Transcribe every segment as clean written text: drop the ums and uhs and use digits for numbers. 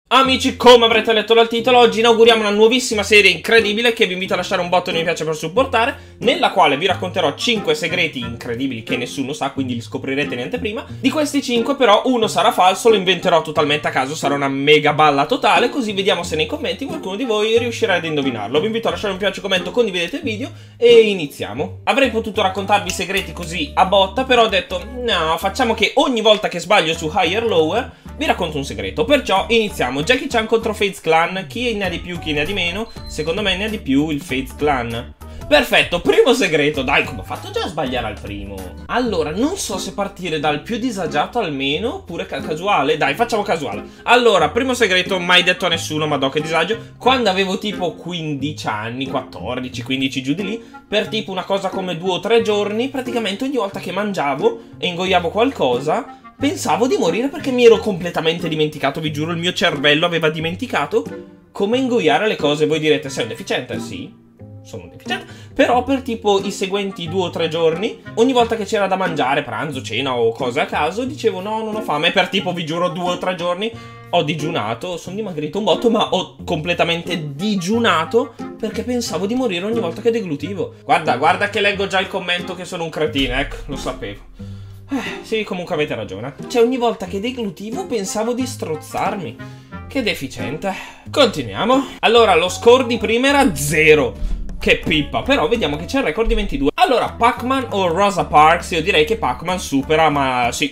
Amici, come avrete letto dal titolo, oggi inauguriamo una nuovissima serie incredibile che vi invito a lasciare un bottone mi piace per supportare, nella quale vi racconterò 5 segreti incredibili che nessuno sa, quindi li scoprirete in anteprima. Di questi 5 però uno sarà falso, lo inventerò totalmente a caso, sarà una mega balla totale, così vediamo se nei commenti qualcuno di voi riuscirà ad indovinarlo. Vi invito a lasciare un piace, commento, condividete il video e iniziamo. Avrei potuto raccontarvi i segreti così a botta, però ho detto no, facciamo che ogni volta che sbaglio su Higher Lower vi racconto un segreto, perciò iniziamo. Jackie Chan contro FaZe Clan, chi ne ha di più, chi ne ha di meno? Secondo me ne ha di più il FaZe Clan. Perfetto, primo segreto, dai, come ho fatto già a sbagliare al primo? Allora, non so se partire dal più disagiato al meno, oppure casuale, dai, facciamo casuale. Allora, primo segreto, mai detto a nessuno, ma do che disagio. Quando avevo tipo 15 anni, 14, 15 giù di lì, per tipo una cosa come 2 o 3 giorni, praticamente ogni volta che mangiavo e ingoiavo qualcosa, pensavo di morire perché mi ero completamente dimenticato, vi giuro, il mio cervello aveva dimenticato come ingoiare le cose. Voi direte, sei un deficiente? Sì, sono un deficiente. Però per tipo i seguenti 2 o 3 giorni, ogni volta che c'era da mangiare, pranzo, cena o cose a caso, dicevo no, non ho fame. E per tipo, vi giuro, 2 o 3 giorni ho digiunato, sono dimagrito un botto, ma ho completamente digiunato perché pensavo di morire ogni volta che deglutivo. Guarda che leggo già il commento che sono un cretino, ecco, lo sapevo. Sì, comunque avete ragione. Cioè, ogni volta che deglutivo pensavo di strozzarmi. Che deficiente. Continuiamo. Allora, lo score di prima era 0. Che pippa. Però vediamo che c'è il record di 22. Allora, Pac-Man o Rosa Parks? Io direi che Pac-Man supera, ma sì.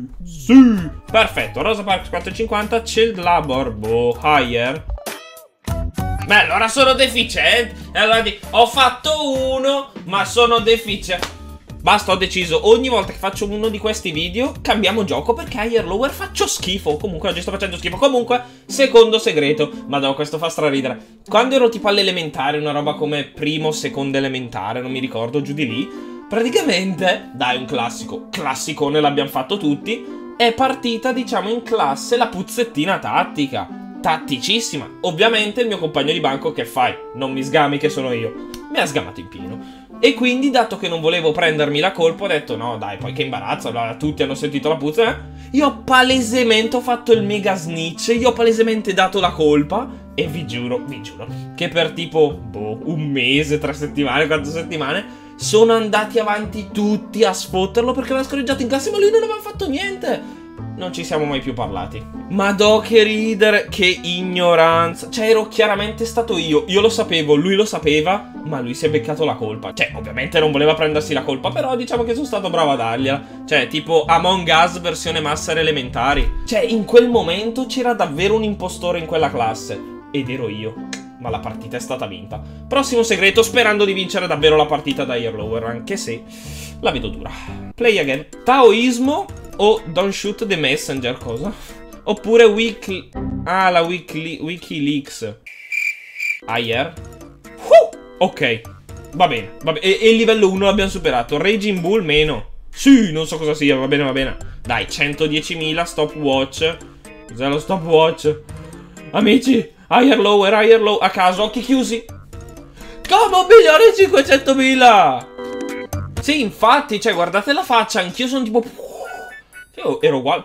Perfetto, Rosa Parks 450, Child Labor, boh, Higher. Beh, allora sono deficiente. Allora ho fatto uno, ma sono deficiente. Basta, ho deciso, ogni volta che faccio uno di questi video cambiamo gioco perché Higher Lower faccio schifo. Comunque oggi sto facendo schifo. Comunque, secondo segreto. Madonna, questo fa straridere. Quando ero tipo all'elementare, una roba come primo, secondo elementare, non mi ricordo, giù di lì, praticamente, dai, un classico, classicone, l'abbiamo fatto tutti, è partita, diciamo, in classe la puzzettina tattica. Tatticissima. Ovviamente il mio compagno di banco, che fai? Non mi sgami che sono io. Mi ha sgamato in pieno. E quindi, dato che non volevo prendermi la colpa, ho detto no dai, poi che imbarazzo, allora tutti hanno sentito la puzza. Io palesemente ho fatto il mega snitch, io ho palesemente dato la colpa. E vi giuro, che per tipo, boh, un mese, 3 settimane, 4 settimane, sono andati avanti tutti a sfotterlo perché aveva scorreggiato in classe, ma lui non aveva fatto niente. Non ci siamo mai più parlati. Madò che ridere, che ignoranza. Cioè, ero chiaramente stato io lo sapevo, lui lo sapeva, ma lui si è beccato la colpa. Cioè, ovviamente non voleva prendersi la colpa, però diciamo che sono stato bravo a dargliela. Cioè, tipo Among Us versione massere elementari. Cioè, in quel momento c'era davvero un impostore in quella classe. Ed ero io. Ma la partita è stata vinta. Prossimo segreto, sperando di vincere davvero la partita da Higher Lower, anche se la vedo dura. Play again. Taoismo o Don't Shoot the Messenger, cosa? Oppure la Wikileaks. Higher. Ok, va bene. E il livello 1 l'abbiamo superato. Raging Bull meno. Sì, non so cosa sia, va bene, va bene. Dai, 110.000 stopwatch. Cos'è lo stopwatch? Amici, Higher Lower, a caso, occhi chiusi. Come 1.500.000. Sì, infatti, cioè, guardate la faccia, anch'io sono tipo... Io ero uguale.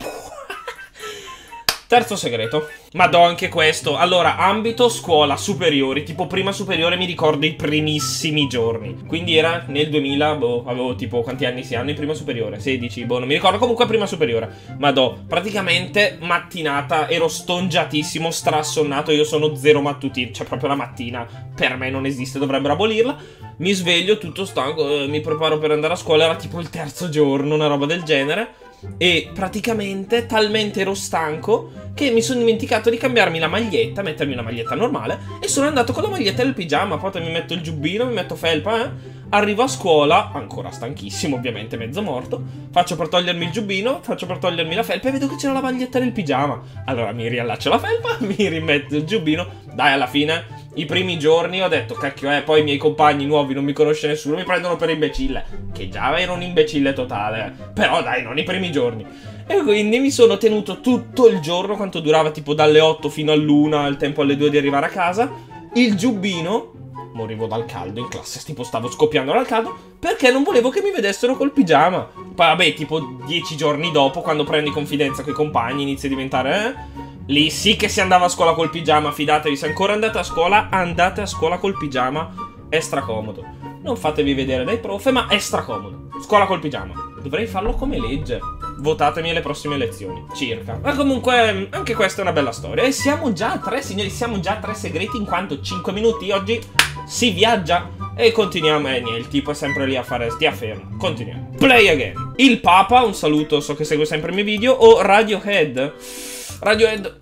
Terzo segreto. Ma do anche questo. Allora, ambito scuola superiori. Tipo prima superiore mi ricordo i primissimi giorni. Quindi era nel 2000, boh, avevo tipo quanti anni si hanno in prima superiore? 16, boh, non mi ricordo. Comunque prima superiore. Ma do, praticamente mattinata, ero stongiatissimo, strassonnato. Io sono zero mattutino. Cioè proprio la mattina per me non esiste, dovrebbero abolirla. Mi sveglio tutto stanco, mi preparo per andare a scuola. Era tipo il terzo giorno, una roba del genere. E praticamente talmente ero stanco che mi sono dimenticato di cambiarmi la maglietta, mettermi una maglietta normale, e sono andato con la maglietta del pigiama. Poi mi metto il giubbino, mi metto felpa, Arrivo a scuola, ancora stanchissimo, ovviamente mezzo morto. Faccio per togliermi il giubbino, faccio per togliermi la felpa e vedo che c'era la maglietta del pigiama. Allora mi riallaccio la felpa, mi rimetto il giubbino. Dai, alla fine, i primi giorni ho detto cacchio, poi i miei compagni nuovi, non mi conosce nessuno, mi prendono per imbecille. Che già ero un imbecille totale, però dai, non i primi giorni. E quindi mi sono tenuto tutto il giorno, quanto durava tipo dalle 8 fino all'1, il tempo alle 2 di arrivare a casa, il giubbino. Morivo dal caldo in classe, tipo stavo scoppiando dal caldo, perché non volevo che mi vedessero col pigiama. Poi vabbè, tipo 10 giorni dopo, quando prendi confidenza coi compagni, inizi a diventare Lì sì che si andava a scuola col pigiama, fidatevi, se ancora andate a scuola, andate a scuola col pigiama, è stracomodo. Non fatevi vedere dai prof, ma è stracomodo. Scuola col pigiama. Dovrei farlo come legge. Votatemi alle prossime elezioni, circa. Ma comunque, anche questa è una bella storia. E siamo già a 3, signori, siamo già a 3 segreti, in quanto 5 minuti oggi si viaggia. E continuiamo, niente, il tipo è sempre lì a fare, stia fermo, continuiamo. Play again. Il Papa, un saluto, so che segue sempre i miei video, o Radiohead. Radiohead.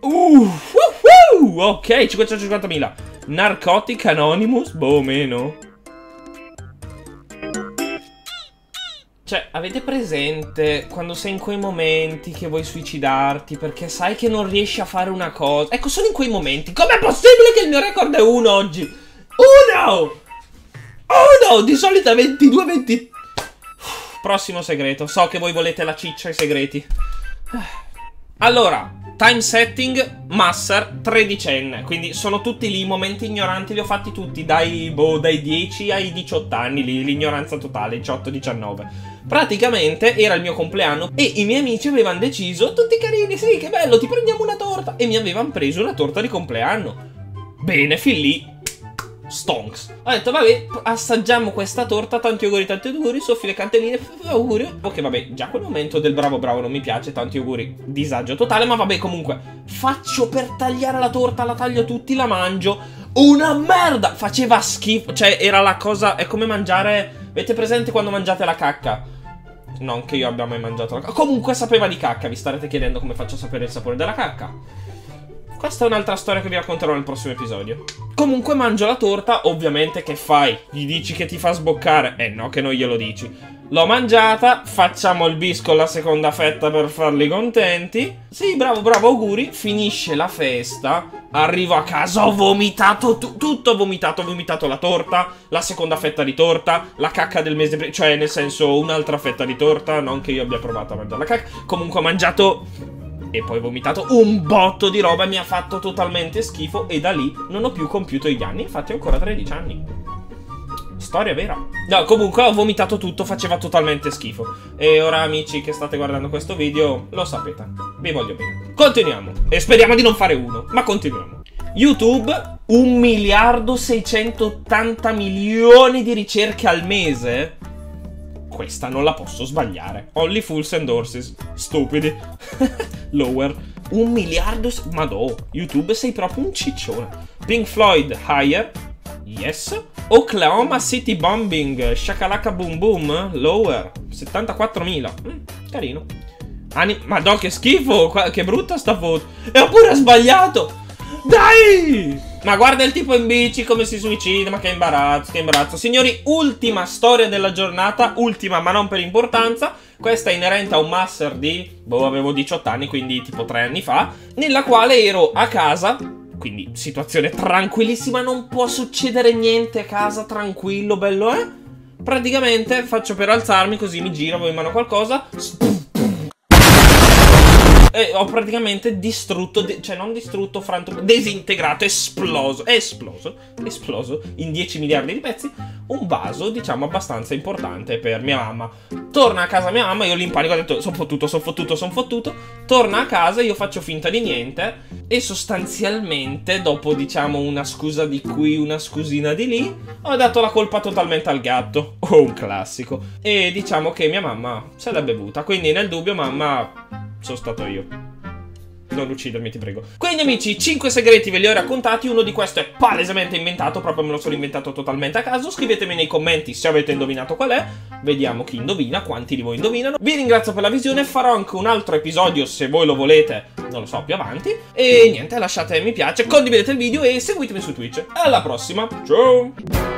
Ok, 550.000. Narcotic Anonymous, boh, meno. Cioè, avete presente quando sei in quei momenti che vuoi suicidarti perché sai che non riesci a fare una cosa? Ecco, sono in quei momenti. Com'è possibile che il mio record è 1 oggi? 1! 1! Di solito è 22, 20... Prossimo segreto. So che voi volete la ciccia ai segreti. Allora, time setting, Masser, 13enne. Quindi sono tutti lì, momenti ignoranti, li ho fatti tutti dai 10 ai 18 anni, l'ignoranza totale, 18-19. Praticamente era il mio compleanno e i miei amici avevano deciso, tutti carini, sì, che bello, ti prendiamo una torta. E mi avevano preso una torta di compleanno. Bene, fin lì, stonks. Ho detto, vabbè, assaggiamo questa torta, tanti auguri, soffi le canteline, auguri. Ok, vabbè, già quel momento del bravo non mi piace, tanti auguri, disagio totale, ma vabbè, comunque, faccio per tagliare la torta, la taglio tutti, la mangio, una merda, faceva schifo, cioè era la cosa, è come mangiare, avete presente quando mangiate la cacca? Non che io abbia mai mangiato la cacca, comunque sapeva di cacca, vi starete chiedendo come faccio a sapere il sapore della cacca. Questa è un'altra storia che vi racconterò nel prossimo episodio. Comunque mangio la torta, ovviamente che fai? Gli dici che ti fa sboccare? No, che non glielo dici. L'ho mangiata, facciamo il bis con la seconda fetta per farli contenti. Sì, bravo, bravo, auguri. Finisce la festa, arrivo a casa, ho vomitato tutto, ho vomitato la torta, la seconda fetta di torta, la cacca del mese prima, cioè nel senso un'altra fetta di torta, non che io abbia provato a mangiare la cacca. Comunque ho mangiato... e poi ho vomitato un botto di roba, mi ha fatto totalmente schifo e da lì non ho più compiuto gli anni, infatti ho ancora 13 anni. Storia vera. No, comunque ho vomitato tutto, faceva totalmente schifo. E ora amici che state guardando questo video, lo sapete, vi voglio bene. Continuiamo, e speriamo di non fare uno, ma continuiamo. YouTube, 1.680.000.000 di ricerche al mese. Questa non la posso sbagliare. Only fools and horses. Stupidi. Lower. 1 miliardo... Madò. YouTube sei proprio un ciccione. Pink Floyd. Higher. Yes. Oklahoma City Bombing. Shakalaka Boom Boom. Lower. 74.000. Carino. Madò che schifo. Che brutta sta foto. E ho pure sbagliato. Dai! Ma guarda il tipo in bici come si suicida, ma che imbarazzo, che imbarazzo. Signori, ultima storia della giornata, ultima ma non per importanza. Questa è inerente a un master di, boh, avevo 18 anni, quindi tipo 3 anni fa, nella quale ero a casa, quindi situazione tranquillissima, non può succedere niente a casa, tranquillo, bello, Praticamente faccio per alzarmi, così mi giro, avevo in mano qualcosa, e ho praticamente distrutto, cioè non distrutto, desintegrato, esploso in 10 miliardi di pezzi, un vaso, diciamo, abbastanza importante per mia mamma. Torna a casa mia mamma, io lì in panico ho detto, son fottuto. Torna a casa, io faccio finta di niente e sostanzialmente, dopo, diciamo, una scusa di qui, una scusina di lì, ho dato la colpa totalmente al gatto. Oh, un classico. E diciamo che mia mamma se l'è bevuta, quindi nel dubbio, mamma... sono stato io. Non uccidermi, ti prego. Quindi amici, 5 segreti ve li ho raccontati. Uno di questi è palesemente inventato, proprio me lo sono inventato totalmente a caso. Scrivetemi nei commenti se avete indovinato qual è. Vediamo chi indovina, quanti di voi indovinano. Vi ringrazio per la visione, farò anche un altro episodio se voi lo volete, non lo so, più avanti. E niente, lasciate mi piace, condividete il video e seguitemi su Twitch. Alla prossima, ciao!